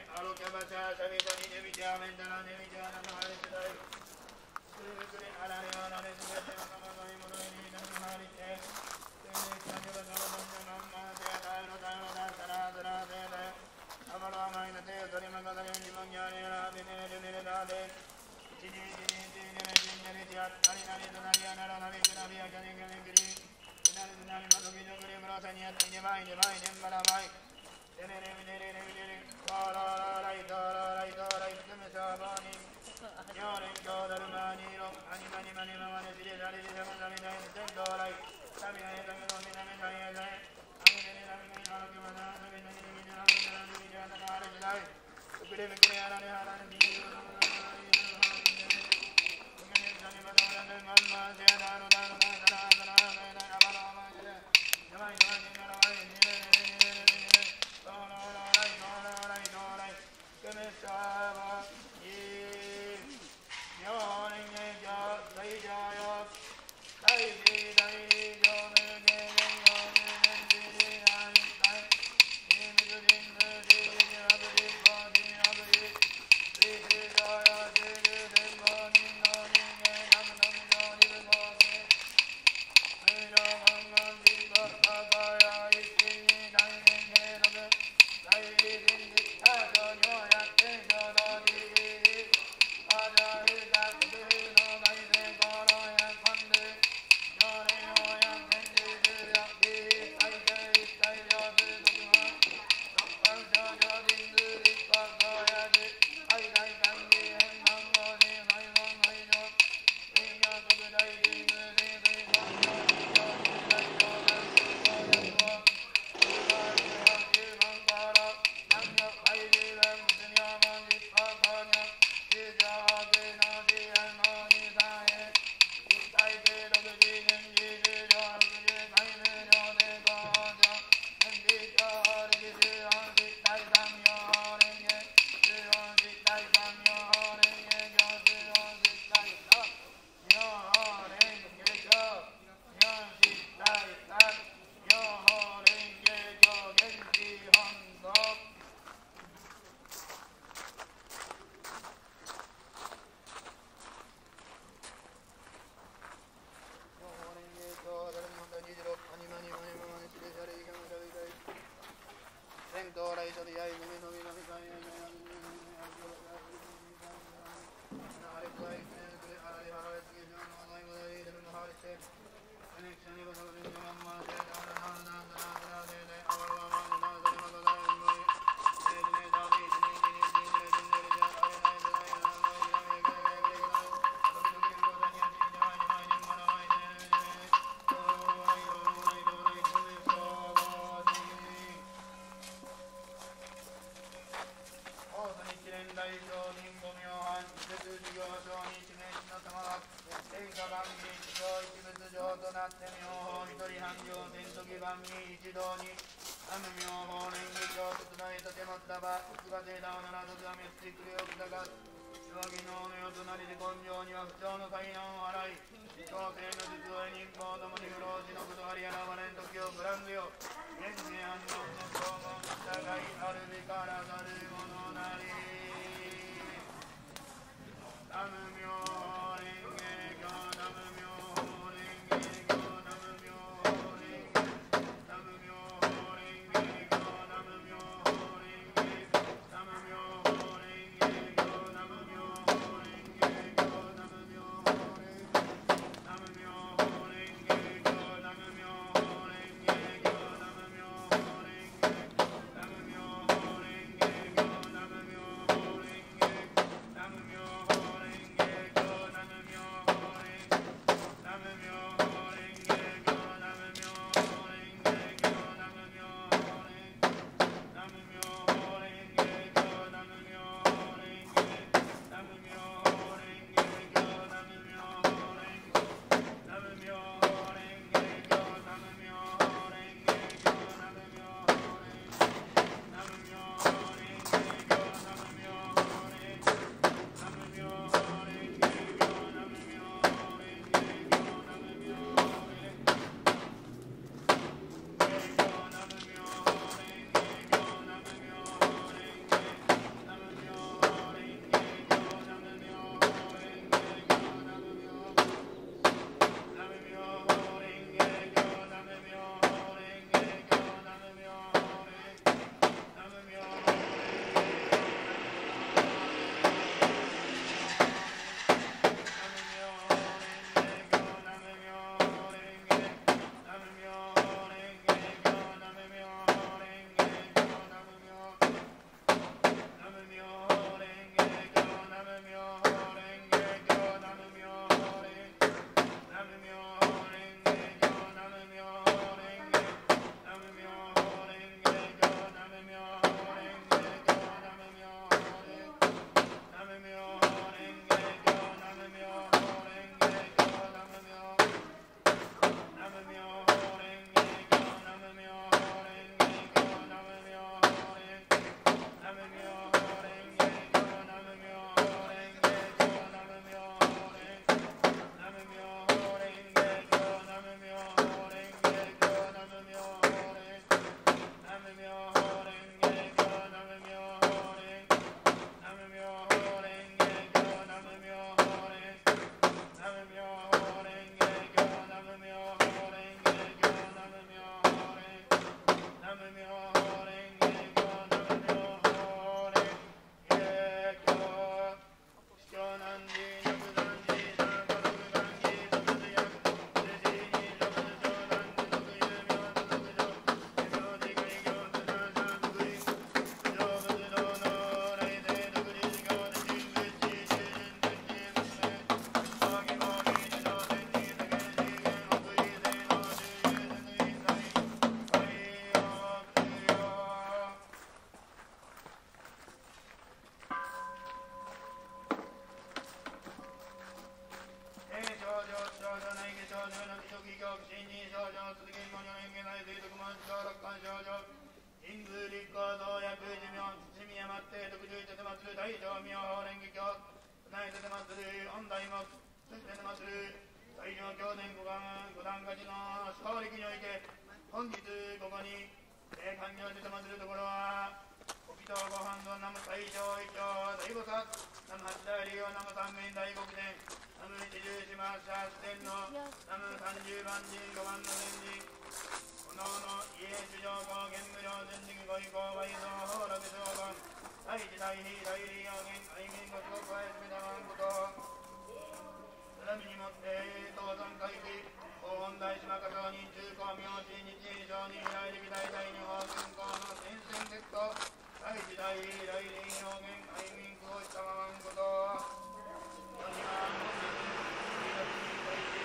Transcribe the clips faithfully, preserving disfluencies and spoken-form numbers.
Nam る大乗妙法蓮華経唱えててまつる御大目そしててまつる大乗経典五段五段勝ちの勝力において本日ここにえー、完了しててまつるところはお祈祷ご飯の南無大乗一丁大菩薩南無八大理由南無三面大極殿南無一十四万社四天の南無三十万人五万の天人おのおの家主上皇玄武領全力ご意向和異蔵法楽上官大時大非大利用言愛民ご地獄はやすみたまんこと並びにもって東山会議大本大島加上人中高明智日印上人来歴大大日本軍港の先々結果大時大非大利用言愛民苦をしたままんこと世には本日にがつに大事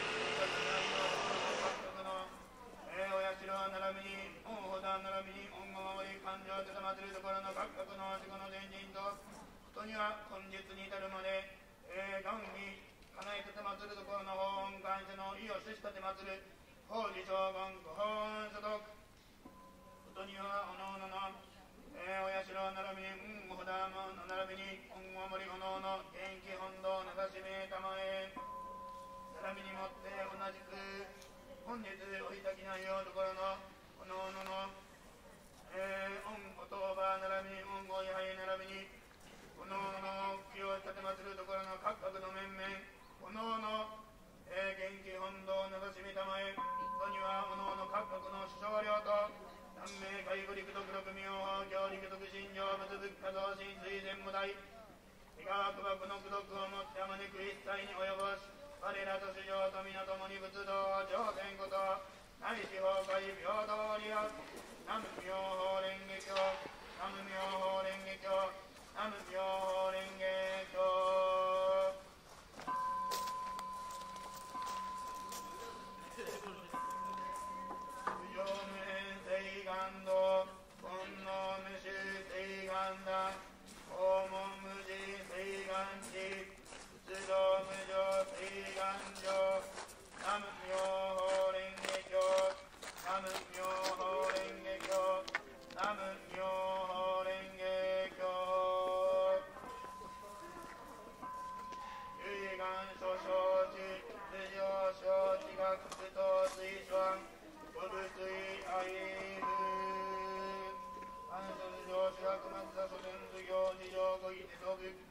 各国のえー、お社並びに恩保田並びに恩を守り感情をてたまつるところの各国の守護の前人とことには本日に至るまでえー、願に叶えててまつるところの法恩感謝の意を施したてまつる法事将軍ご本所得ことにはおのおのの、えー、お社並びに恩保田の並びに恩を守りおのおの元気本堂なさしめたまえ並びにもって同じく本日おいたきないようところのおのおのの、えー、御お当場並びに御ご位牌並びにおのおの気を立てまつるところの各国の面々おのおの、えー、元気本堂なさしみたまえ人にはおのおの各国の首相領と南明海古陸徳六妙法教陸徳信条仏仏家増進水前無大伊賀悪幕の功徳をもってあまねく一切に及ぼし我らと主上と皆共に仏道上天こと内四法界平等利益南無妙法蓮華経南無妙法蓮華経南無妙法蓮華経無常無変誓願道煩悩無臭誓願断訪問無事誓願地仏道無常誓願上南無妙法蓮華経南無妙法蓮華経南無妙法蓮華経唯願所承知無常承知学等水酸五部水愛部安祖上主学松田諸天図行事上ご義手と仏